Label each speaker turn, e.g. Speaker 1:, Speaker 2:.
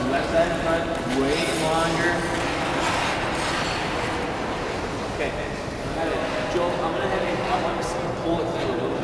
Speaker 1: left side in front, way longer. Okay, I got it. Joel, I'm gonna have you, I want to see you pull it through.